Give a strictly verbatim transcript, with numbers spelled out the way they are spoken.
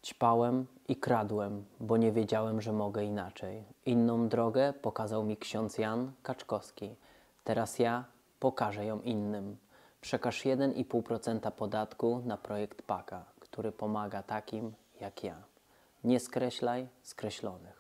Ćpałem i kradłem, bo nie wiedziałem, że mogę inaczej. Inną drogę pokazał mi ksiądz Jan Kaczkowski. Teraz ja pokażę ją innym. Przekaż jeden i pół procent podatku na projekt Paka, który pomaga takim jak ja. Nie skreślaj skreślonych.